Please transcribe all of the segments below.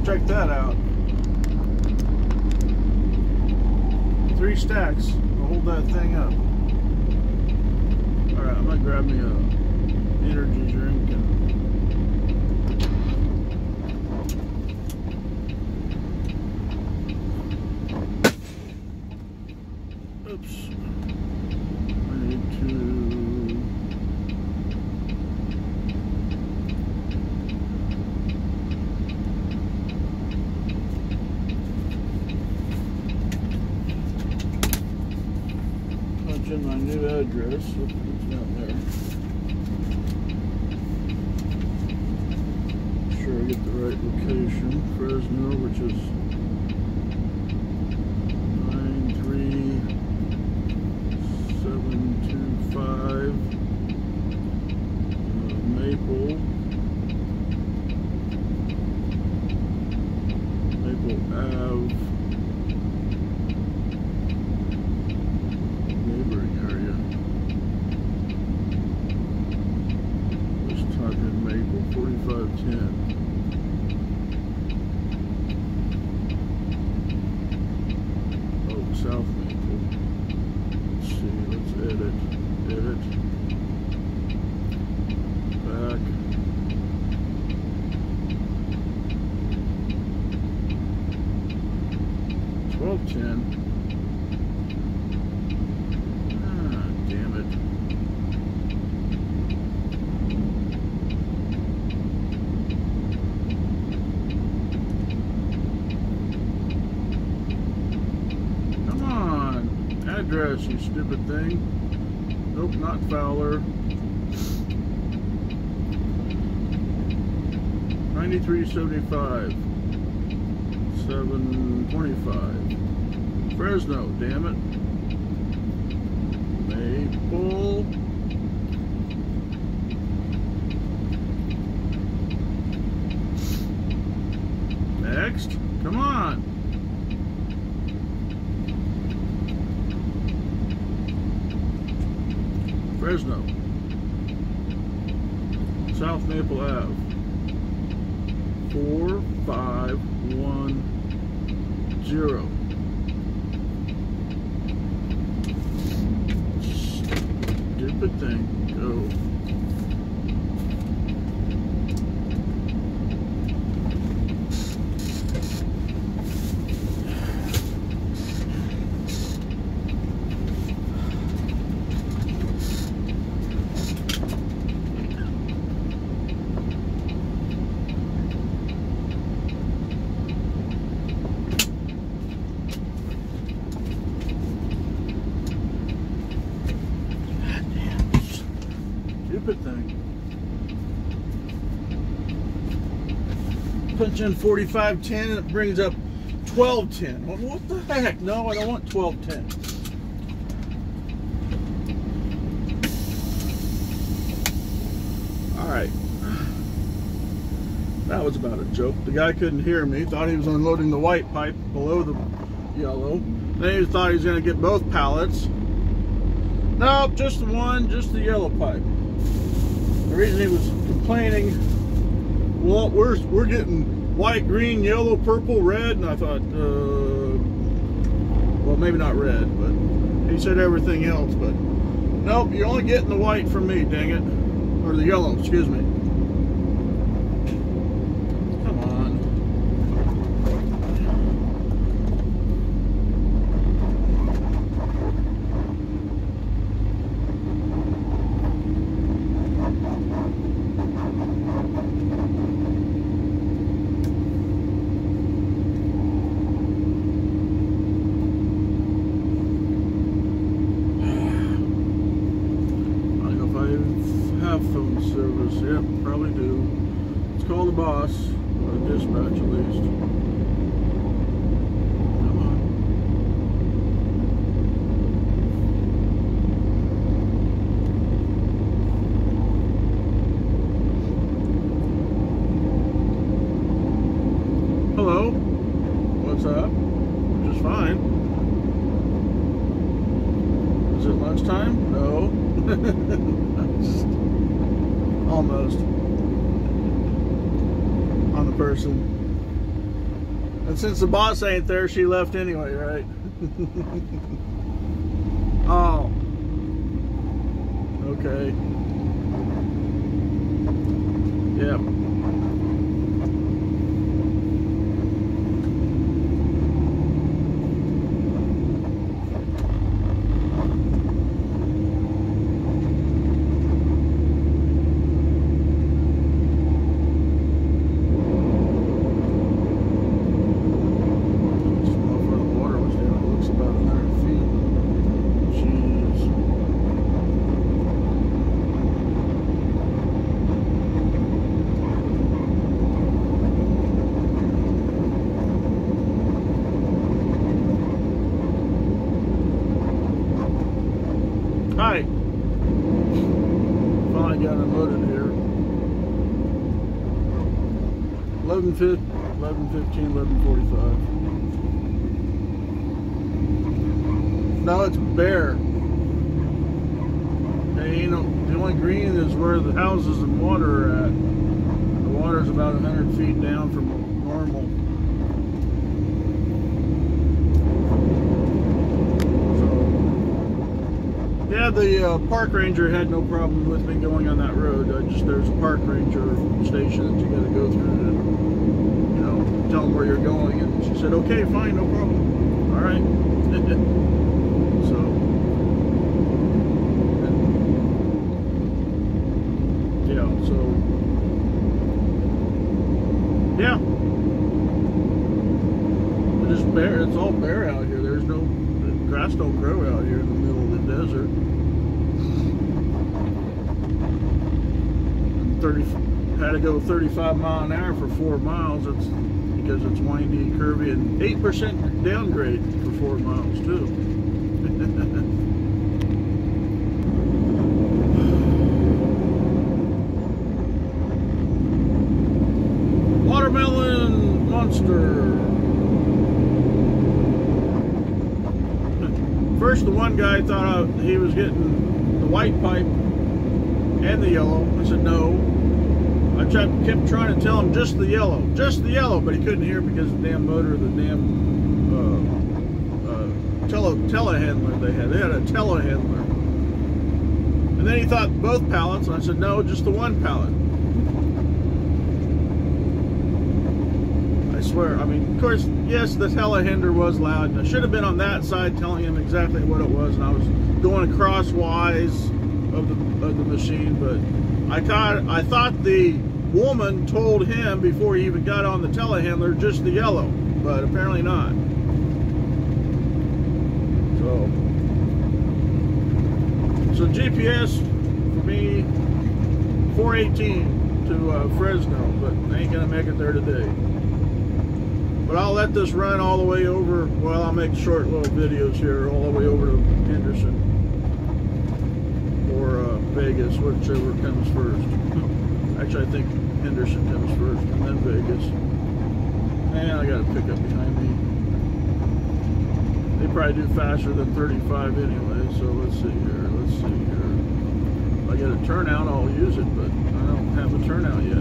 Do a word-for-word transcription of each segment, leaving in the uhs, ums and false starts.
check that out. Three stacks will hold that thing up. Alright, I'm gonna grab me a energy drink and oops. I need to punch in my new address. It's down there. Make sure I get the right location. Fresno, which is nine three seven two five uh, Maple Maple Ave. Neighboring area. Let's type in Maple forty-five ten. Oh, South Maple. Let's see, let's edit, edit, back, twelve ten, ah, damn it, come on, address, you stupid thing. Nope, not Fowler. ninety-three seventy-five. seven twenty-five. Fresno, damn it. Maple. Next. Come on. Fresno, South Maple Ave, four five one zero. Stupid thing, go. Stupid thing. Punch in forty-five ten and it brings up twelve ten. What the heck? No, I don't want twelve ten. Alright. That was about a joke. The guy couldn't hear me. Thought he was unloading the white pipe below the yellow. Then he thought he was going to get both pallets. Nope, just the one, just the yellow pipe. The reason he was complaining, well, we're, we're getting white, green, yellow, purple, red, and I thought, uh, well, maybe not red, but he said everything else, but nope, you're only getting the white from me, dang it. Or the yellow, excuse me. Come on. Phone service, yep, probably do. Let's call the boss, or the dispatch at least. Come on. Hello, what's up? Just fine. Is it lunchtime? No. Just almost on the person. And since the boss ain't there, she left anyway, right? Oh. Okay. Yep. Hi. Finally got unloaded here. eleven fifteen, eleven forty-five. Now it's bare. Hey, you know, the only green is where the houses and water are at. The water's about one hundred feet down from normal. Yeah, the uh, park ranger had no problem with me going on that road. I just there's a park ranger station that you got to go through to, you know, tell them where you're going. And she said, "Okay, fine, no problem. All right." So, and, yeah, so yeah, it's just bare. It's all bare out here. There's no the grass don't grow out here in the middle of the desert. thirty had to go thirty-five mile an hour for four miles. It's because it's windy, curvy, and eight percent downgrade for four miles too. Watermelon monster. First, the one guy thought he was getting the white pipe and the yellow. I said no. I tried, kept trying to tell him just the yellow, just the yellow, but he couldn't hear because the damn motor, the damn uh, uh, tele telehandler they had. They had a telehandler. And then he thought both pallets, and I said no, just the one pallet. I swear, I mean, of course, yes, the telehandler was loud. And I should have been on that side telling him exactly what it was, and I was going crosswise of the of the machine, but I thought I thought the woman told him before he even got on the telehandler just the yellow, but apparently not. So, so G P S for me four eighteen to uh, Fresno, but I ain't gonna make it there today. But I'll let this run all the way over. Well, I'll make short little videos here all the way over to Henderson. Or uh, Vegas, whichever comes first. Actually, I think Henderson comes first, and then Vegas. And I got a pickup behind me. They probably do faster than thirty-five anyway, so let's see here, let's see here. If I get a turnout, I'll use it, but I don't have a turnout yet.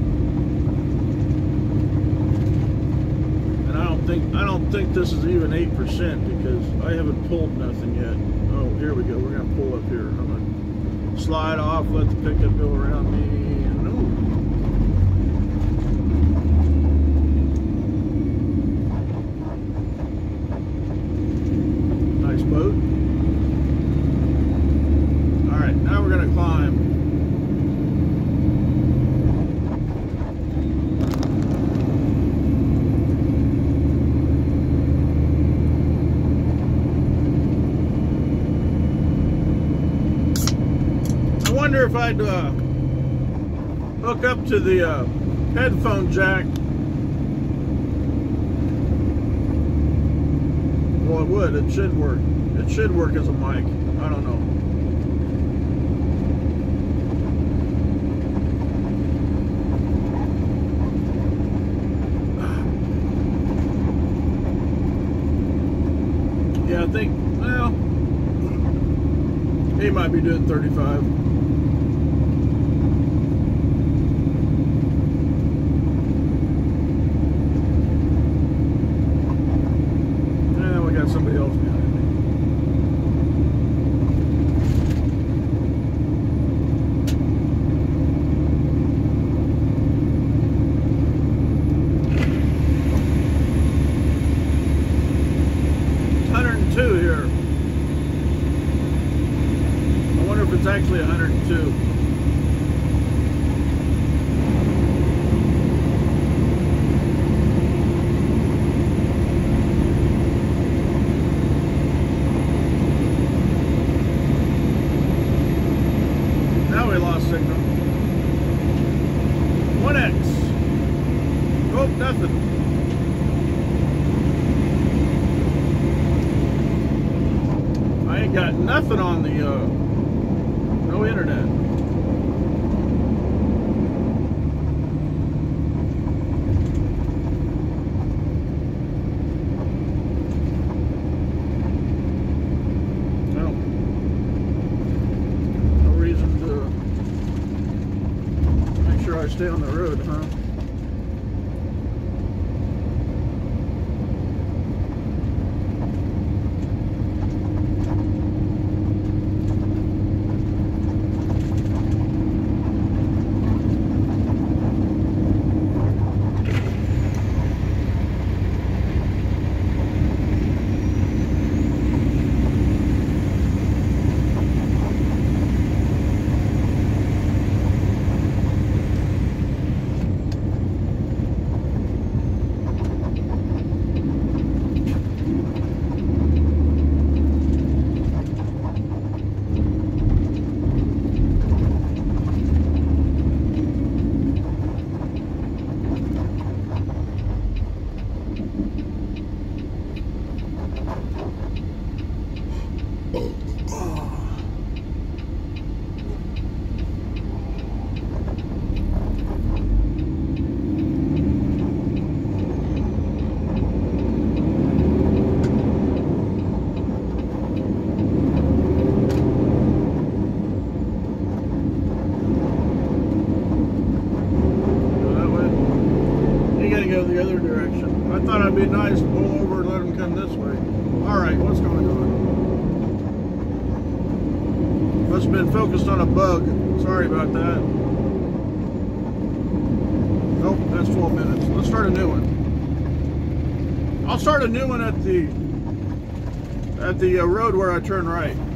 And I don't think, I don't think this is even eight percent because I haven't pulled nothing yet. Oh, here we go, we're gonna pull up here. I'm gonna slide off, let the pickup go around me, and no. Nice boat. All right, now we're gonna climb. I wonder if I'd uh, hook up to the uh, headphone jack. Well, it would. It should work. It should work as a mic. I don't know. Yeah, I think, well, he might be doing thirty-five. nothing. I ain't got nothing on the, uh, no internet. No. No reason to make sure I stay on the road, huh? The other direction. I thought it'd be nice to pull over and let them come this way. Alright, what's going on? Must have been focused on a bug. Sorry about that. Nope, that's twelve minutes. Let's start a new one. I'll start a new one at the at the uh, road where I turn right.